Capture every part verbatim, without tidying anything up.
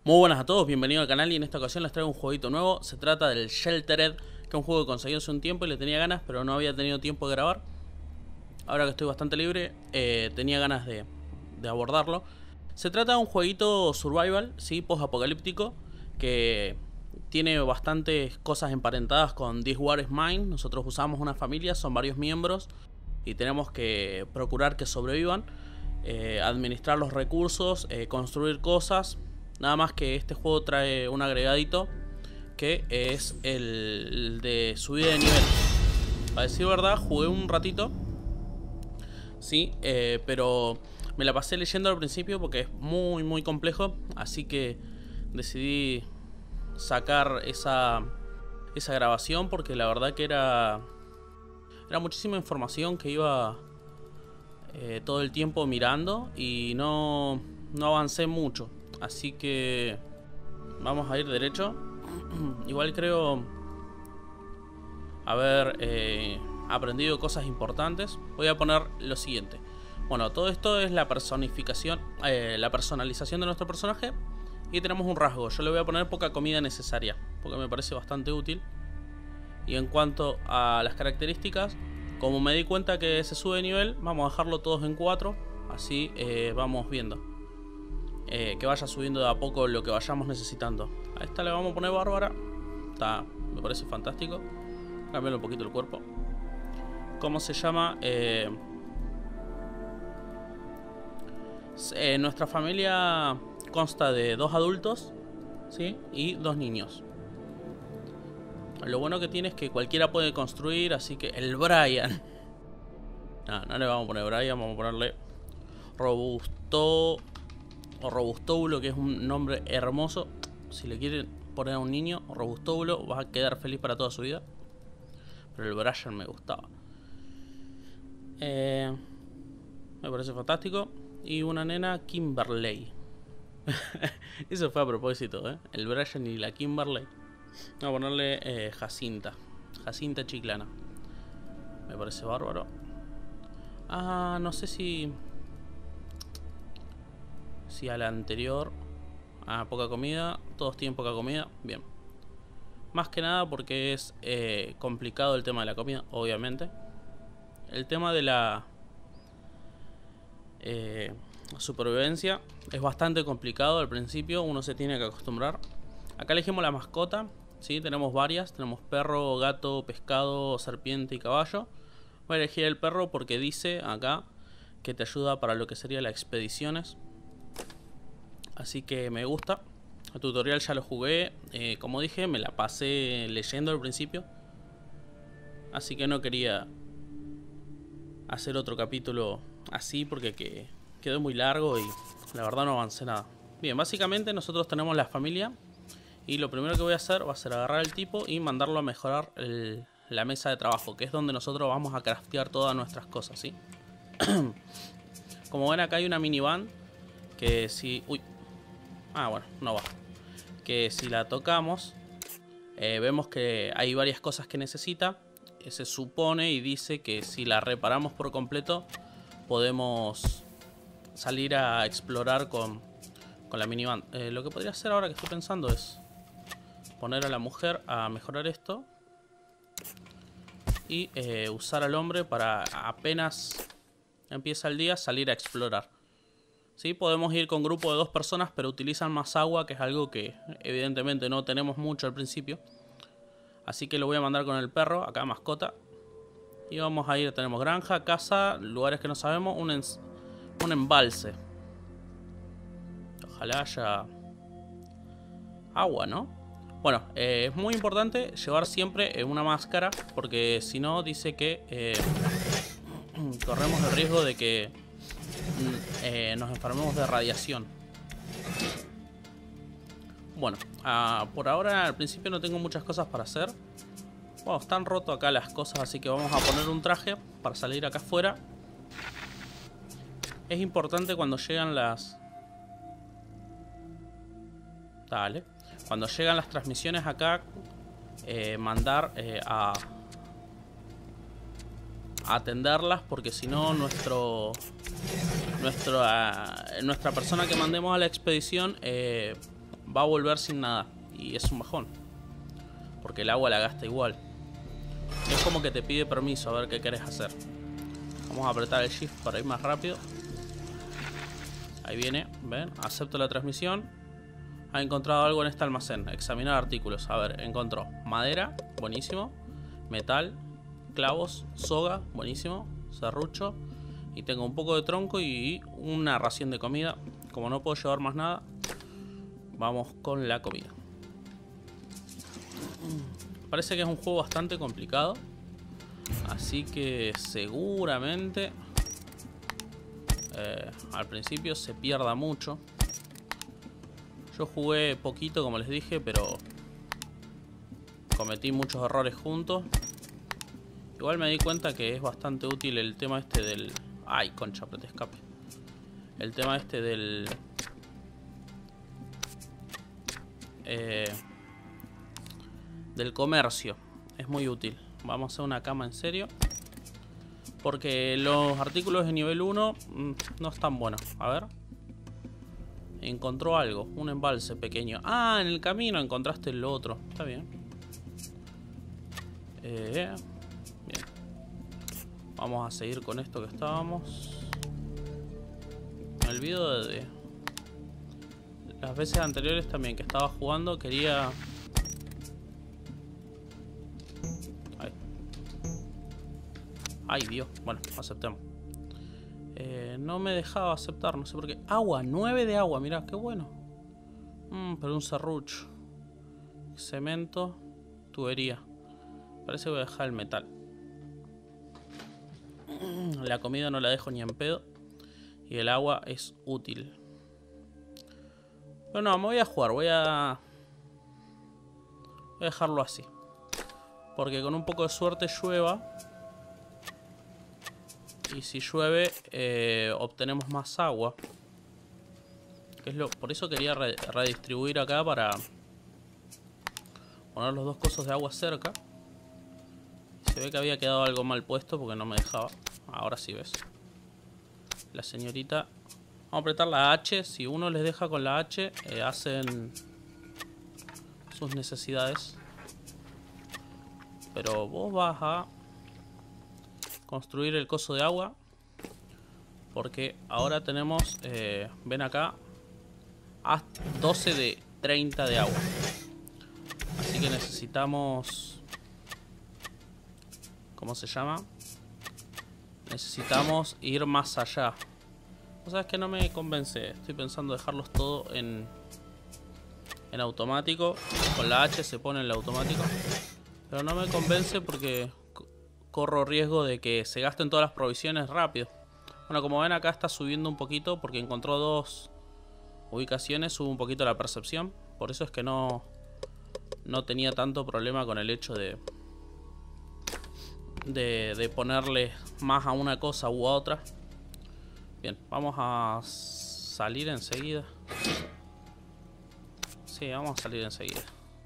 Muy buenas a todos, bienvenidos al canal y en esta ocasión les traigo un jueguito nuevo. Se trata del Sheltered, que es un juego que conseguí hace un tiempo y le tenía ganas, pero no había tenido tiempo de grabar. Ahora que estoy bastante libre, eh, tenía ganas de, de abordarlo. Se trata de un jueguito survival, ¿sí? Post-apocalíptico, que tiene bastantes cosas emparentadas con This War is Mine. Nosotros usamos una familia, son varios miembros y tenemos que procurar que sobrevivan, eh, administrar los recursos, eh, construir cosas. Nada más que este juego trae un agregadito que es el de subida de nivel. Para decir verdad, jugué un ratito, sí, eh, pero me la pasé leyendo al principio porque es muy muy complejo. Así que decidí sacar esa, esa grabación porque la verdad que era, era muchísima información que iba eh, todo el tiempo mirando y no, no avancé mucho. Así que vamos a ir derecho. Igual creo haber eh, aprendido cosas importantes. Voy a poner lo siguiente. Bueno, todo esto es la personificación, eh, la personalización de nuestro personaje. Y tenemos un rasgo. Yo le voy a poner poca comida necesaria, porque me parece bastante útil. Y en cuanto a las características, como me di cuenta que se sube de nivel, vamos a dejarlo todos en cuatro. Así eh, vamos viendo. Eh, que vaya subiendo de a poco lo que vayamos necesitando. A esta le vamos a poner bárbara. Está, me parece fantástico. Cambiarle un poquito el cuerpo. ¿Cómo se llama? Eh, eh, nuestra familia consta de dos adultos, ¿sí? Y dos niños. Lo bueno que tiene es que cualquiera puede construir. Así que el Brian. No, no le vamos a poner Brian. Vamos a ponerle Robusto o Robustóbulo, que es un nombre hermoso. Si le quieren poner a un niño Robustóbulo, va a quedar feliz para toda su vida. Pero el Brian me gustaba. eh, Me parece fantástico. Y una nena Kimberly. Eso fue a propósito, ¿eh? El Brian y la Kimberly. Vamos a ponerle eh, Jacinta. Jacinta Chiclana. Me parece bárbaro. Ah, no sé si Si a la anterior. Ah, poca comida. Todos tienen poca comida. Bien. Más que nada porque es eh, complicado el tema de la comida, obviamente. El tema de la eh, supervivencia es bastante complicado al principio. Uno se tiene que acostumbrar. Acá elegimos la mascota, ¿sí? Tenemos varias. Tenemos perro, gato, pescado, serpiente y caballo. Voy a elegir el perro porque dice acá que te ayuda para lo que sería las expediciones. Así que me gusta. El tutorial ya lo jugué. Eh, como dije, me la pasé leyendo al principio. Así que no quería hacer otro capítulo así porque que quedó muy largo y la verdad no avancé nada. Bien, básicamente nosotros tenemos la familia. Y lo primero que voy a hacer va a ser agarrar el tipo y mandarlo a mejorar el, la mesa de trabajo, que es donde nosotros vamos a craftear todas nuestras cosas, ¿sí? Como ven, acá hay una minivan que si... Uy. Ah, bueno, no va. Que si la tocamos, eh, vemos que hay varias cosas que necesita. Eh, se supone y dice que si la reparamos por completo, podemos salir a explorar con, con la minivan. Eh, lo que podría hacer ahora que estoy pensando es poner a la mujer a mejorar esto. Y eh, usar al hombre para apenas empieza el día salir a explorar. Sí, podemos ir con grupo de dos personas, pero utilizan más agua, que es algo que evidentemente no tenemos mucho al principio. Así que lo voy a mandar con el perro, acá mascota. Y vamos a ir, tenemos granja, casa, lugares que no sabemos, un, un embalse. Ojalá haya agua, ¿no? Bueno, eh, es muy importante llevar siempre una máscara, porque si no dice que eh, corremos el riesgo de que Eh, nos enfermemos de radiación. Bueno, uh, por ahora al principio no tengo muchas cosas para hacer. Bueno, están rotos acá las cosas, así que vamos a poner un traje para salir acá afuera. Es importante cuando llegan las... Dale. Cuando llegan las transmisiones acá, eh, mandar eh, a... a atenderlas, porque si no nuestro... Nuestro, uh, nuestra persona que mandemos a la expedición eh, va a volver sin nada. Y es un bajón, porque el agua la gasta igual. Es como que te pide permiso a ver qué querés hacer. Vamos a apretar el shift para ir más rápido. Ahí viene, ven, acepto la transmisión. Ha encontrado algo en este almacén. Examinar artículos. A ver, encontró madera, buenísimo. Metal, clavos, soga, buenísimo. Serrucho. Y tengo un poco de tronco y una ración de comida. Como no puedo llevar más nada, vamos con la comida. Parece que es un juego bastante complicado, así que seguramente eh, al principio se pierda mucho. Yo jugué poquito, como les dije, pero cometí muchos errores juntos. Igual me di cuenta que es bastante útil el tema este del... Ay, concha, apreté escape. El tema este del... Eh... del comercio. Es muy útil. Vamos a hacer una cama en serio, porque los artículos de nivel uno mmm, no están buenos. A ver. Encontró algo. Un embalse pequeño. Ah, en el camino encontraste lo otro. Está bien. Eh, bien. Vamos a seguir con esto que estábamos. Me olvido de... Las veces anteriores también que estaba jugando quería... Ay, Dios. Bueno, aceptemos. Eh, no me dejaba aceptar, no sé por qué. Agua, nueve de agua, mirá, qué bueno. Mm, pero un serrucho. Cemento, tubería. Parece que voy a dejar el metal. La comida no la dejo ni en pedo. Y el agua es útil. Pero no, me voy a jugar, voy a... Voy a dejarlo así. Porque con un poco de suerte llueva. Y si llueve, eh, obtenemos más agua. Que es lo, por eso quería re, redistribuir acá para poner los dos cosos de agua cerca. Se ve que había quedado algo mal puesto porque no me dejaba. Ahora sí ves. La señorita... Vamos a apretar la H. Si uno les deja con la H, eh, hacen sus necesidades. Pero vos vas a... construir el coso de agua, porque ahora tenemos, eh, ven acá, hasta doce de treinta de agua. Así que necesitamos, ¿cómo se llama? Necesitamos ir más allá. O sea, es que no me convence. Estoy pensando dejarlos todo en en automático. Con la H se pone en el automático, pero no me convence porque corro riesgo de que se gasten todas las provisiones rápido. Bueno, como ven acá está subiendo un poquito porque encontró dos ubicaciones, sube un poquito la percepción. Por eso es que no, no tenía tanto problema con el hecho de, de, de ponerle más a una cosa u a otra. Bien, vamos a salir enseguida. Sí, vamos a salir enseguida.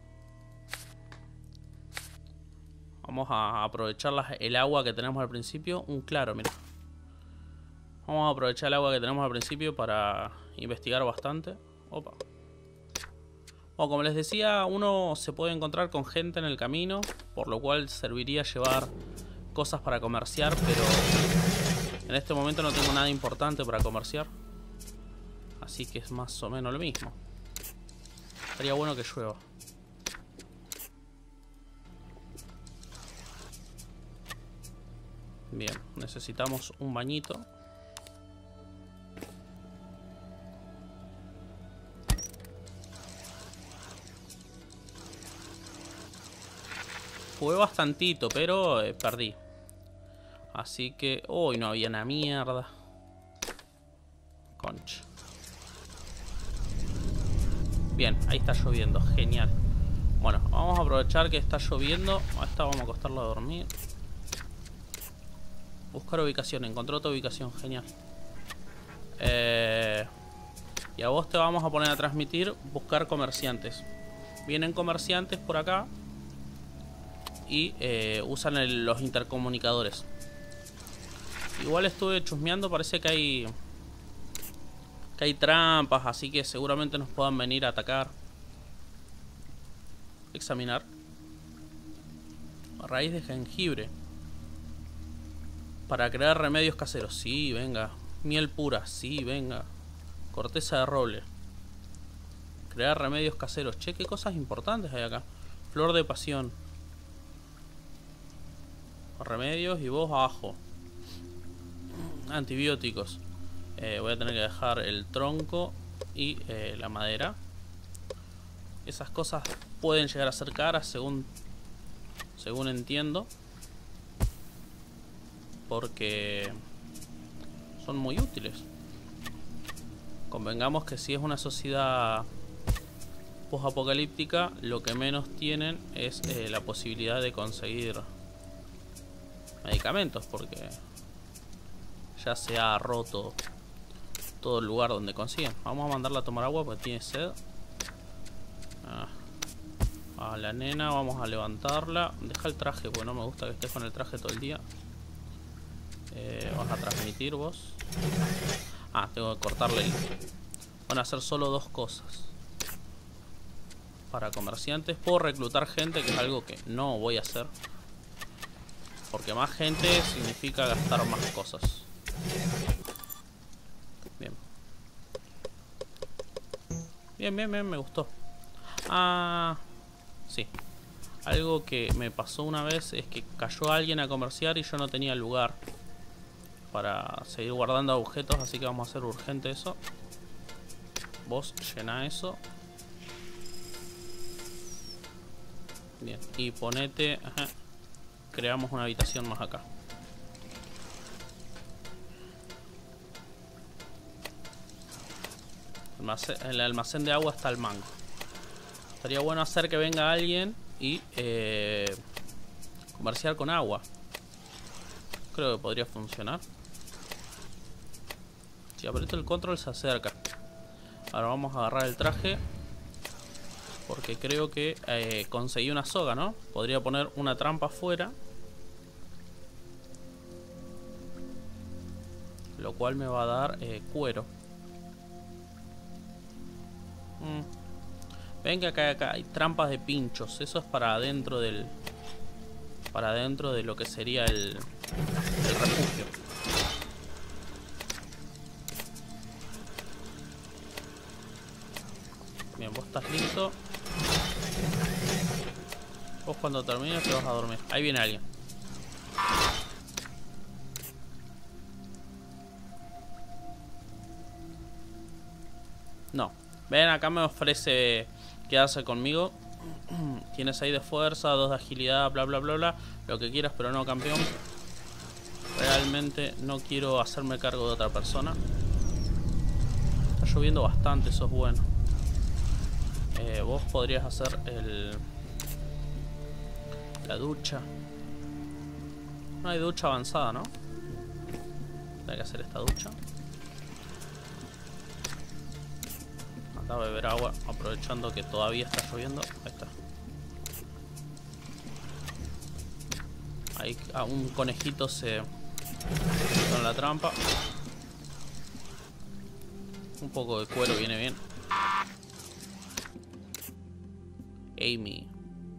Vamos a aprovechar la, el agua que tenemos al principio. Un claro, mira. Vamos a aprovechar el agua que tenemos al principio para investigar bastante. Opa. Bueno, como les decía, uno se puede encontrar con gente en el camino, por lo cual serviría llevar cosas para comerciar, pero en este momento no tengo nada importante para comerciar. Así que es más o menos lo mismo. Estaría bueno que llueva. Bien, necesitamos un bañito. Jugué bastantito, pero eh, perdí. Así que... Uy, no había una mierda. Concha. Bien, ahí está lloviendo, genial. Bueno, vamos a aprovechar que está lloviendo. A esta vamos a acostarla a dormir. Buscar ubicación, encontré otra ubicación, genial. eh, Y a vos te vamos a poner a transmitir. Buscar comerciantes. Vienen comerciantes por acá y eh, usan el, los intercomunicadores. Igual estuve chusmeando, parece que hay que hay trampas, así que seguramente nos puedan venir a atacar. Examinar. Raíz de jengibre. Para crear remedios caseros. Sí, venga. Miel pura. Sí, venga. Corteza de roble. Crear remedios caseros. Che, qué cosas importantes hay acá. Flor de pasión. Remedios y voz ajo. Antibióticos. Eh, voy a tener que dejar el tronco y eh, la madera. Esas cosas pueden llegar a ser caras según, según entiendo. Porque son muy útiles. Convengamos que si es una sociedad post-apocalíptica, lo que menos tienen es eh, la posibilidad de conseguir medicamentos, porque ya se ha roto todo el lugar donde consiguen. Vamos a mandarla a tomar agua porque tiene sed. Ah. A la nena vamos a levantarla. Deja el traje porque no me gusta que estés con el traje todo el día. eh, Vas a transmitir vos. Ah, tengo que cortarle el... Van a hacer solo dos cosas. Para comerciantes puedo reclutar gente, que es algo que no voy a hacer, porque más gente significa gastar más cosas. Bien. Bien, bien, bien, me gustó. Ah, sí. Algo que me pasó una vez es que cayó alguien a comerciar y yo no tenía lugar para seguir guardando objetos, así que vamos a hacer urgente eso. Vos llená eso. Bien, y ponete... Ajá, creamos una habitación más acá. El almacén de agua está al mango. Estaría bueno hacer que venga alguien y eh, comerciar con agua. Creo que podría funcionar. Si aprieto el control se acerca. Ahora vamos a agarrar el traje, porque creo que eh, conseguí una soga, ¿no? Podría poner una trampa afuera, lo cual me va a dar eh, cuero. mm. Ven que acá, acá hay trampas de pinchos. Eso es para adentro del... Para adentro de lo que sería el, el refugio. Bien, vos estás listo. Vos cuando termines te vas a dormir. Ahí viene alguien. No. Ven, acá me ofrece quedarse conmigo. Tienes ahí de fuerza, dos de agilidad, bla bla bla bla. Lo que quieras, pero no, campeón. Realmente no quiero hacerme cargo de otra persona. Está lloviendo bastante, eso es bueno. Eh, vos podrías hacer el... La ducha. No hay ducha avanzada, ¿no? Hay que hacer esta ducha. Anda a beber agua, aprovechando que todavía está lloviendo. Ahí está. Ahí a un conejito se... con la trampa. Un poco de cuero viene bien. Amy.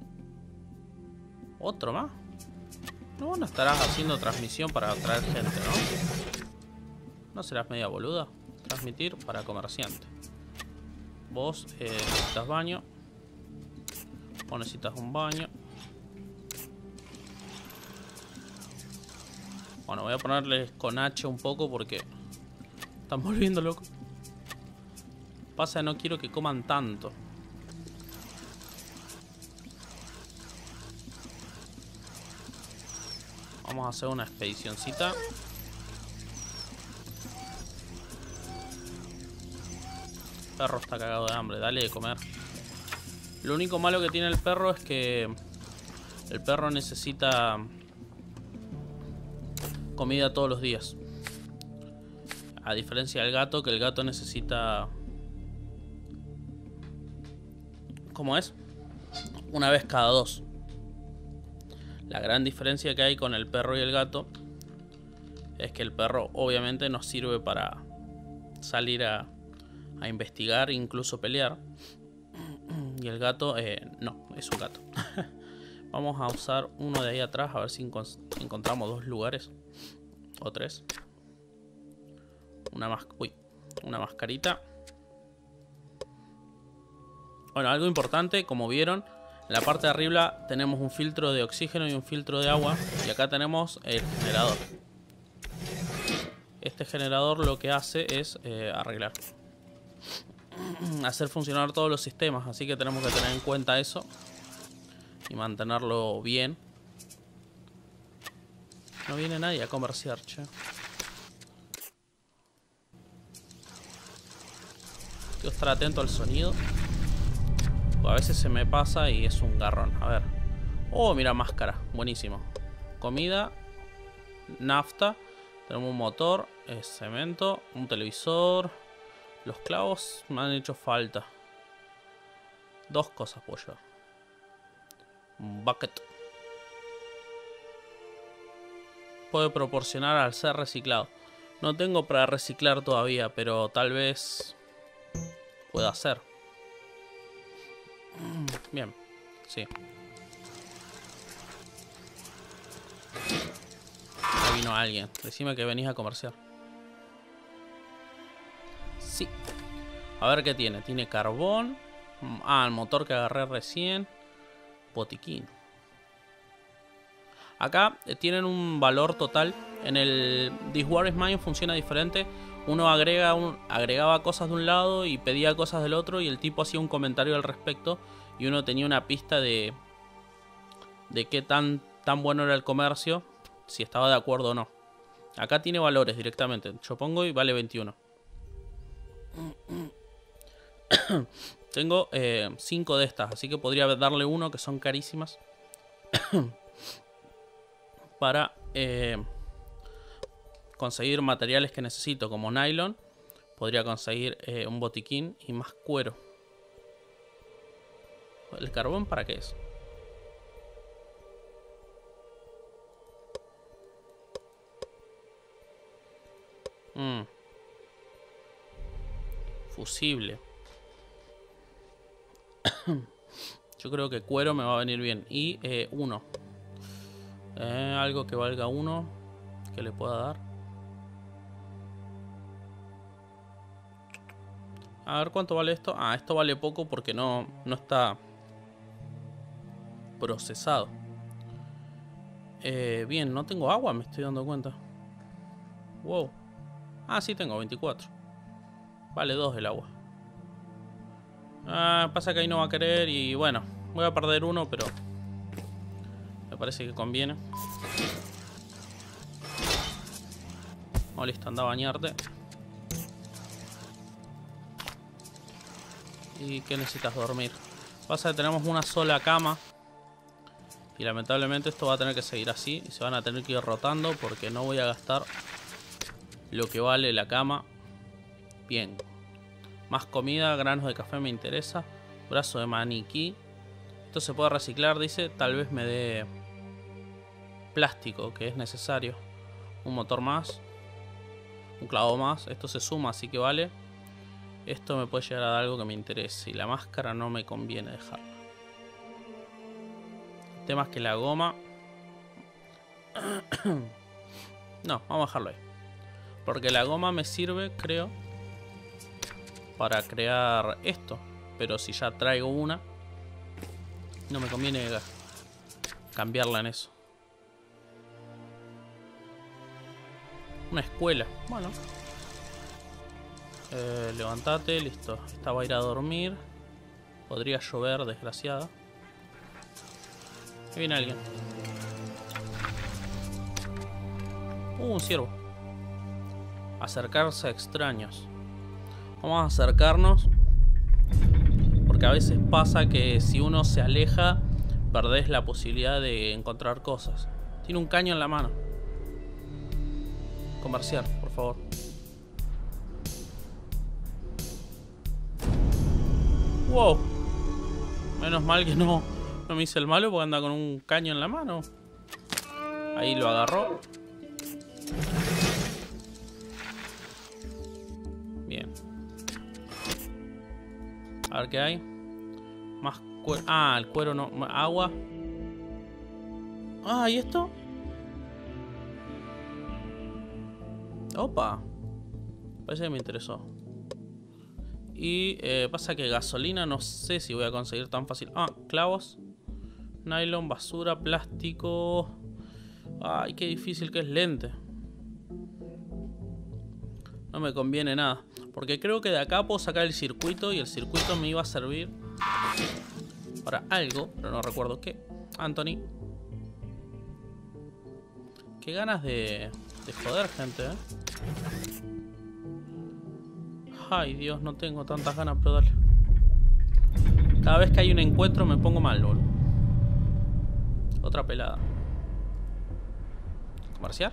¿Otro más? No, no estarás haciendo transmisión para atraer gente, ¿no? ¿No serás media boluda? Transmitir para comerciante. Vos eh, necesitas baño. Vos necesitas un baño. Bueno, voy a ponerles con H un poco porque están volviendo locos. Pasa que no quiero que coman tanto. Vamos a hacer una expedicioncita. El perro está cagado de hambre, dale de comer. Lo único malo que tiene el perro es que el perro necesita comida todos los días. A diferencia del gato, que el gato necesita... ¿Cómo es? Una vez cada dos. La gran diferencia que hay con el perro y el gato es que el perro obviamente nos sirve para salir a, a investigar, incluso pelear. Y el gato, eh, no, es un gato. Vamos a usar uno de ahí atrás, a ver si encon encontramos dos lugares. O tres. Una mas Uy, una mascarita. Bueno, algo importante, como vieron, en la parte de arriba tenemos un filtro de oxígeno y un filtro de agua. Y acá tenemos el generador. Este generador lo que hace es eh, arreglar. Hacer funcionar todos los sistemas. Así que tenemos que tener en cuenta eso. Y mantenerlo bien. No viene nadie a comerciar, che. Tengo que estar atento al sonido. A veces se me pasa y es un garrón. A ver. Oh, mira, máscara. Buenísimo. Comida. Nafta. Tenemos un motor. Eh, cemento. Un televisor. Los clavos me han hecho falta. Dos cosas puedo llevar. Un bucket. Puede proporcionar al ser reciclado. No tengo para reciclar todavía, pero tal vez pueda hacer. Bien, sí. Ya vino alguien. Decime que venís a comerciar. Sí. A ver qué tiene. Tiene carbón. Ah, el motor que agarré recién. Botiquín. Acá eh, tienen un valor total. En el This War is Mine funciona diferente. Uno agrega un, agregaba cosas de un lado y pedía cosas del otro. Y el tipo hacía un comentario al respecto. Y uno tenía una pista de de qué tan, tan bueno era el comercio, si estaba de acuerdo o no. Acá tiene valores directamente. Yo pongo y vale veintiuno. Tengo cinco de estas, así que podría darle uno, que son carísimas. Para eh, conseguir materiales que necesito, como nylon. Podría conseguir eh, un botiquín y más cuero. ¿El carbón para qué es? Mm. Fusible. Yo creo que cuero me va a venir bien. Y eh, uno. Eh, algo que valga uno. Que le pueda dar. A ver cuánto vale esto. Ah, esto vale poco porque no, no está procesado. Eh, bien, no tengo agua, me estoy dando cuenta. Wow. Ah, sí tengo, veinticuatro. Vale dos el agua. Ah, pasa que ahí no va a querer y bueno, voy a perder uno, pero me parece que conviene. Oh, listo, anda a bañarte. ¿Y qué necesitas? Dormir. Pasa que tenemos una sola cama. Y lamentablemente esto va a tener que seguir así. Y se van a tener que ir rotando porque no voy a gastar lo que vale la cama. Bien. Más comida, granos de café me interesa. Brazo de maniquí. Esto se puede reciclar, dice. Tal vez me dé plástico, que es necesario. Un motor más. Un clavo más. Esto se suma, así que vale. Esto me puede llegar a dar algo que me interese. Y la máscara no me conviene dejarla. El tema es que la goma... No, vamos a dejarlo ahí. Porque la goma me sirve, creo, para crear esto. Pero si ya traigo una, no me conviene cambiarla en eso. Una escuela. Bueno. Eh, levantate, listo. Esta va a ir a dormir. Podría llover, desgraciada. Ahí viene alguien. Uh, un ciervo. Acercarse a extraños. Vamos a acercarnos. Porque a veces pasa que si uno se aleja, perdés la posibilidad de encontrar cosas. Tiene un caño en la mano. Comerciar, por favor. Wow. Menos mal que no, no me hice el malo porque anda con un caño en la mano. Ahí lo agarró. Bien. A ver qué hay. Más cuero. Ah, el cuero no. Agua. Ah, ¿y esto? Opa. Parece que me interesó. Y eh, pasa que gasolina no sé si voy a conseguir tan fácil. Ah, clavos. Nylon, basura, plástico. Ay, qué difícil que es lente. No me conviene nada. Porque creo que de acá puedo sacar el circuito. Y el circuito me iba a servir para algo, pero no recuerdo qué. Anthony. Qué ganas de, de joder, gente, ¿eh? Ay, Dios, no tengo tantas ganas, pero dale. Cada vez que hay un encuentro me pongo mal, boludo. Otra pelada. ¿Comerciar?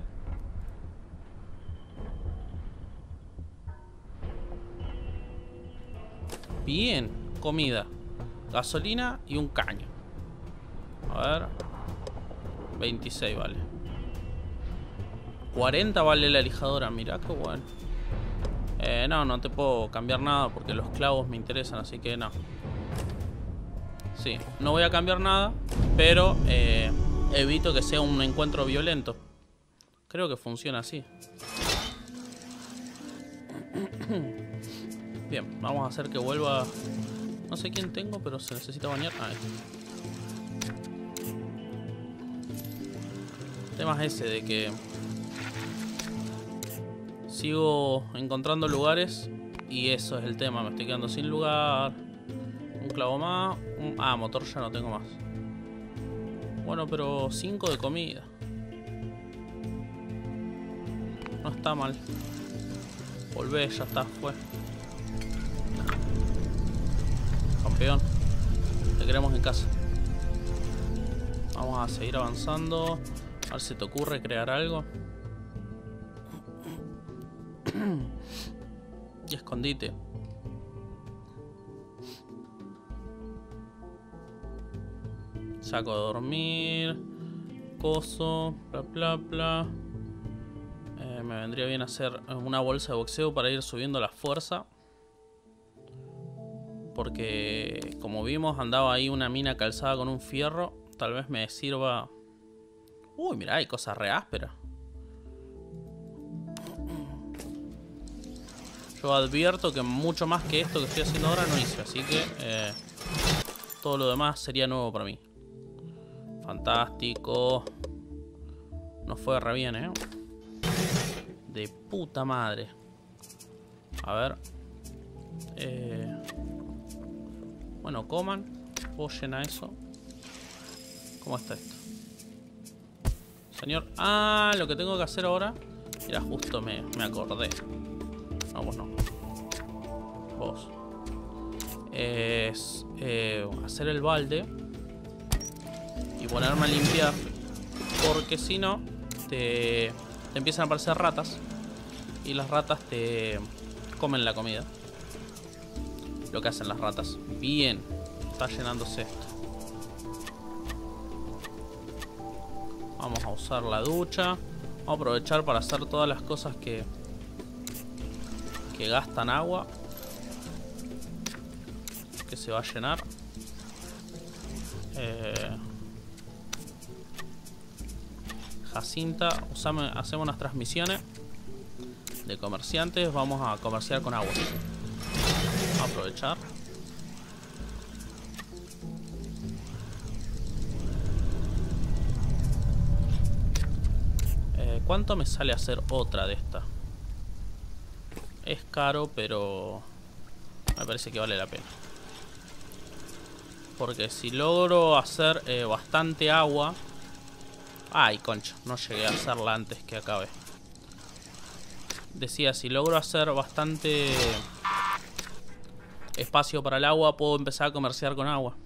Bien, comida, gasolina y un caño. A ver. veintiséis vale. cuarenta vale la lijadora, mirá qué bueno. Eh, no, no te puedo cambiar nada porque los clavos me interesan, así que no. Sí, no voy a cambiar nada, pero eh, evito que sea un encuentro violento. Creo que funciona así. Bien, vamos a hacer que vuelva. No sé quién tengo, pero se necesita bañar. Ah, este. El tema es ese de que sigo encontrando lugares y eso es el tema. Me estoy quedando sin lugar. Un clavo más. Un... Ah, motor ya no tengo más. Bueno, pero cinco de comida. No está mal. Volvé, ya está, fue. Campeón. Te queremos en casa. Vamos a seguir avanzando. A ver si te ocurre crear algo. Y escondite. Saco de dormir. Coso. Bla bla bla. Eh, me vendría bien hacer una bolsa de boxeo para ir subiendo la fuerza. Porque como vimos andaba ahí una mina calzada con un fierro. Tal vez me sirva. Uy, mirá, hay cosas re ásperas. Yo advierto que mucho más que esto que estoy haciendo ahora no hice. Así que eh, todo lo demás sería nuevo para mí. Fantástico. Nos fue re bien, eh. De puta madre. A ver. Eh... Bueno, coman. Puedo llenar eso. ¿Cómo está esto? Señor. Ah, lo que tengo que hacer ahora. Mira, justo me, me acordé. No, vos no. Vos. Es eh, hacer el balde. Y ponerme a limpiar. Porque si no, te, te empiezan a aparecer ratas. Y las ratas te comen la comida. Lo que hacen las ratas. Bien. Está llenándose esto. Vamos a usar la ducha. Vamos a aprovechar para hacer todas las cosas que que gastan agua. Que se va a llenar. Eh, Jacinta. Usame, hacemos unas transmisiones de comerciantes. Vamos a comerciar con agua. Vamos a aprovechar. Eh, ¿Cuánto me sale hacer otra de esta? Es caro, pero me parece que vale la pena. Porque si logro hacer eh, bastante agua... Ay, concha, no llegué a hacerla antes que acabe. Decía, si logro hacer bastante espacio para el agua, puedo empezar a comerciar con agua.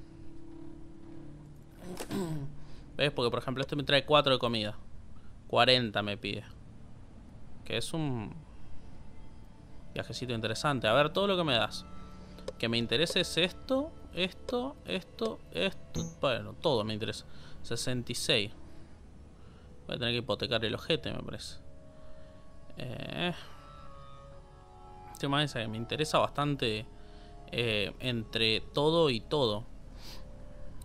¿Ves? Porque por ejemplo este me trae cuatro de comida. cuarenta me pide. Que es un viajecito interesante. A ver, todo lo que me das. Que me interese es esto, esto, esto, esto. Bueno, todo me interesa. sesenta y seis. Voy a tener que hipotecar el ojete, me parece. Eh... El tema es que me interesa bastante eh, entre todo y todo.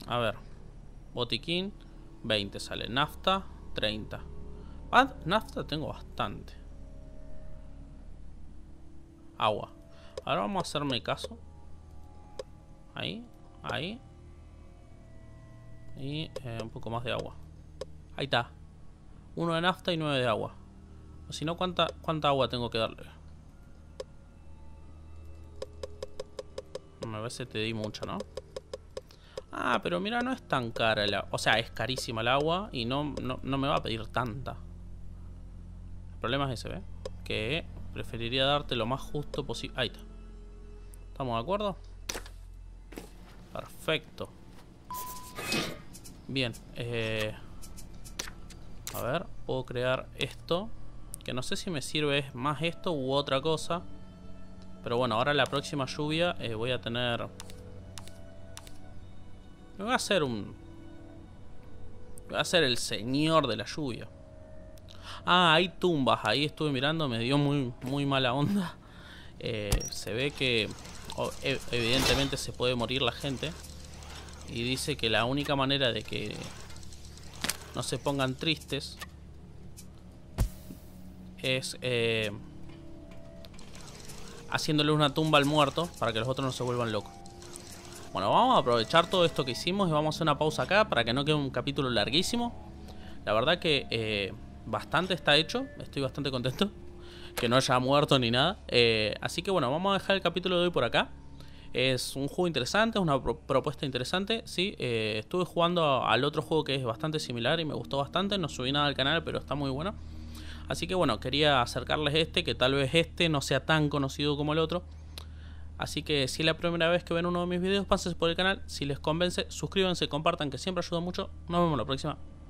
A ver. Botiquín. veinte sale. Nafta. treinta. Ah, nafta tengo bastante. Agua. Ahora vamos a hacerme caso. Ahí. Ahí. Y eh, un poco más de agua. Ahí está. Uno de nafta y nueve de agua. O si no, ¿cuánta, ¿cuánta agua tengo que darle? A veces te di mucho, ¿no? Ah, pero mira, no es tan cara el agua. O sea, es carísima el agua y no, no, no me va a pedir tanta. El problema es ese, ¿ves? Que preferiría darte lo más justo posible. Ahí está. ¿Estamos de acuerdo? Perfecto. Bien. Eh... A ver, puedo crear esto. Que no sé si me sirve más esto u otra cosa. Pero bueno, ahora la próxima lluvia eh, voy a tener... Me voy a hacer un... Voy a ser el señor de la lluvia. Ah, hay tumbas. Ahí estuve mirando, me dio muy, muy mala onda. Eh, se ve que... Oh, evidentemente se puede morir la gente. Y dice que la única manera de que no se pongan tristes es eh, haciéndole una tumba al muerto para que los otros no se vuelvan locos. Bueno, vamos a aprovechar todo esto que hicimos y vamos a hacer una pausa acá para que no quede un capítulo larguísimo. La verdad que eh, bastante está hecho, estoy bastante contento que no haya muerto ni nada. Eh, así que bueno, vamos a dejar el capítulo de hoy por acá. Es un juego interesante, es una pro propuesta interesante, sí. Eh, estuve jugando al otro juego que es bastante similar y me gustó bastante. No subí nada al canal, pero está muy bueno. Así que bueno, quería acercarles este, que tal vez este no sea tan conocido como el otro. Así que si es la primera vez que ven uno de mis videos, pásense por el canal. Si les convence, suscríbanse, compartan, que siempre ayuda mucho. Nos vemos la próxima.